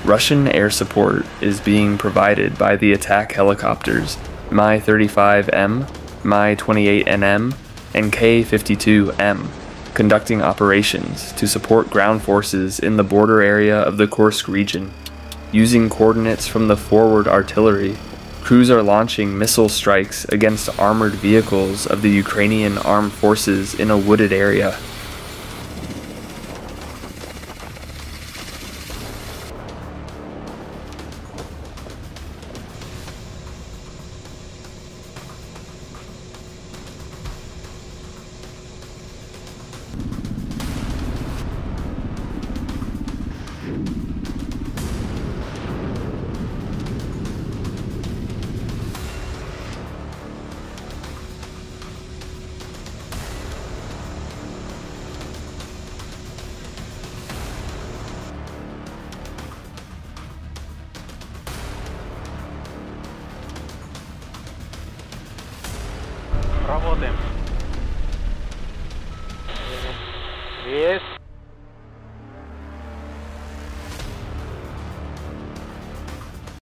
Russian air support is being provided by the attack helicopters Mi-35M, Mi-28NM, and Ka-52M, conducting operations to support ground forces in the border area of the Kursk region. Using coordinates from the forward artillery, crews are launching missile strikes against armored vehicles of the Ukrainian armed forces in a wooded area. Работаем.